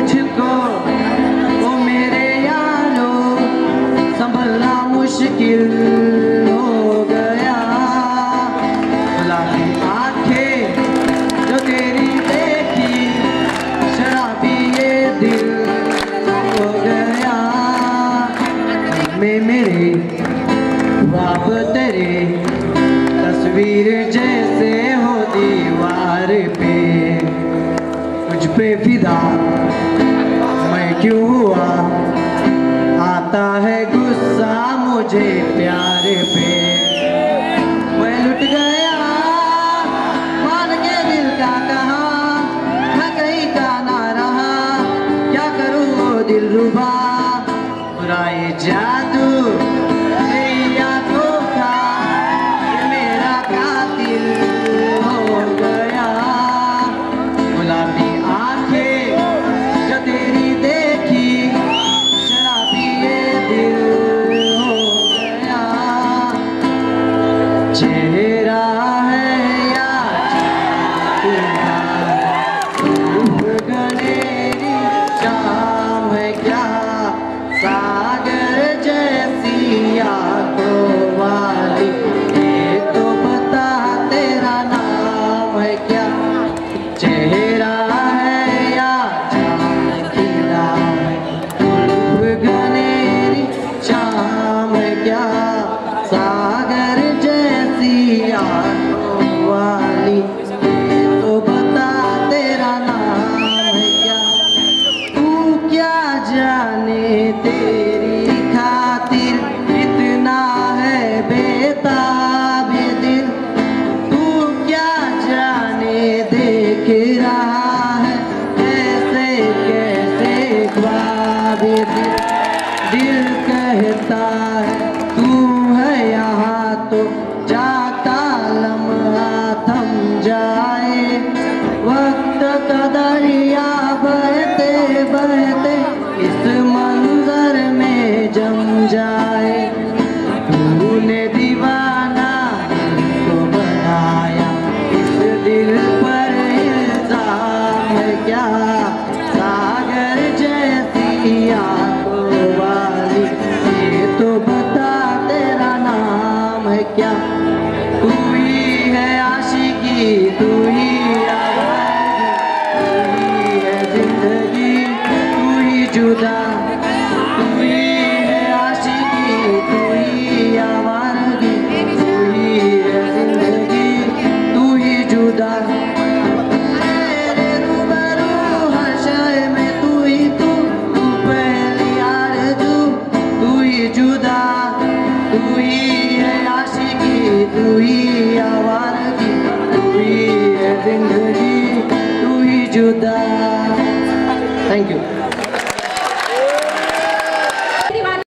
मुझको ओ मेरे यारो संभलना मुश्किल हो गया। गुलाबी आंखें जो तेरी देखी शराबी ये दिल हो गया। मैं मेरे ख्वाब तेरे तस्वीर जैसे हो दीवार पे, तुझ पे फिदा मैं क्यों हुआ, आता है गुस्सा मुझे प्यार पे। मैं लुट गया मान के दिल का कहा, मैं कहीं का ना रहा, क्या करूँ वो दिल रुबा। बुरा ये जादू तेरी आंखों का ये मेरा कातिल हो गया। गुलाबी आंखें जो तेरी देखी शराबी ये दिल हो गया। चेहरा है या गनेरी शाम है क्या, सागर जैसी आंखों वाली, ये तो बता तेरा नाम है क्या। चेहरा है या खिला है, गनेरी शाम है क्या, सागर जैसी आंखों वाली, ये तो बता तेरा नाम है क्या। तू क्या जाने तेरी खातिर इतना है बेताब ये दिल, तू क्या जाने देख रहा है कैसे कैसे ख्वाब ये दिल। दिल कहता है तू है यहाँ तो जाता लम्हा थम जाए, वक्त का दरिया बहते बहते इस मंजर में जम जाए। तूने दीवाना को बनाया, इस दिल पर इल्जाम है क्या, सागर जैसी आंखों वाली, ये तो बता तेरा नाम है क्या। तू ही है आशिकी, तू ही आवाज़, तू ही है जिंदगी, तू ही जुदा, तू ही है आशिकी, तू ही आवाज़गी, तू ही है जिंदगी, तू ही जुदा। मेरे रूबरू हर शय में तू ही तू पहली आरज़ू, तू ही जुदा, तू ही है आशिकी, तू ही आवाज़गी, तू ही है जिंदगी, तू ही जुदा। Thank you.